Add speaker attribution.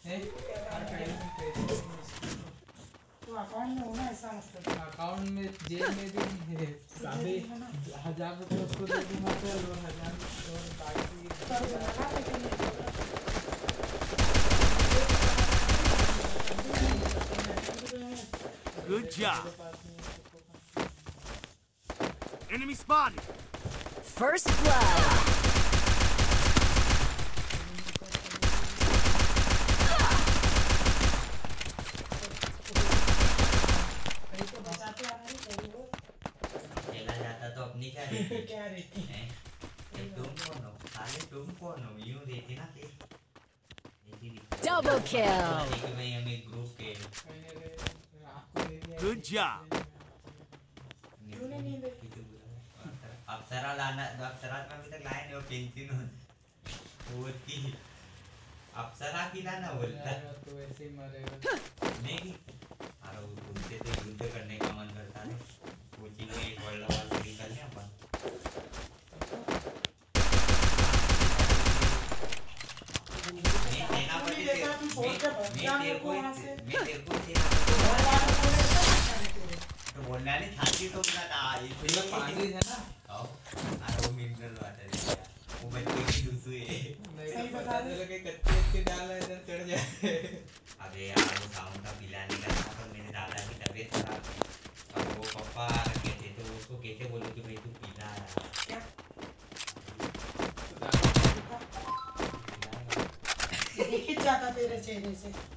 Speaker 1: तो अकाउंट में होना ऐसा मतलब
Speaker 2: अकाउंट में जेब में भी नहीं है। साढ़े 1000 रुपये उसको दे दूंगा चल और 1000 और बाकी
Speaker 3: Good job. Enemy spotted.
Speaker 4: First blood.
Speaker 5: खेला जाता तो अपनी क्या रहती
Speaker 1: क्या रहती
Speaker 5: है? तुम कौन हो? साले तुम कौन हो? यूं रहती ना फिर।
Speaker 4: Double kill.
Speaker 5: भाई हमें ग्रुप के
Speaker 3: Good job.
Speaker 5: अप्सरा लाना, अप्सरा में अभी तक लाए नहीं हो पेंसिल होती अप्सरा की लाना बोलता
Speaker 2: तो ऐसे ही मरेगा
Speaker 5: नहीं। अरे उनसे तो युद्ध करने का मन करता है। कोचिंग में एक वर्ल्ड वार से निकलने अपन सेनापति तो बोलना नहीं छाती तो ना था ये
Speaker 2: पानी है ना।
Speaker 5: अरे वो मिनरल वाटर है वो बच्चे की दूसरी है।
Speaker 2: नहीं पता चला कि कच्चे डाल इधर चढ़ जाए।
Speaker 5: अबे यार वो साउंड का पिलाने का था पर मेरे दादा की तबीयत खराब थी और वो पापा कहते तो उसको कैसे बोलूं कि भाई तू पीला यार क्या
Speaker 1: देख जाता तेरे चेहरे से।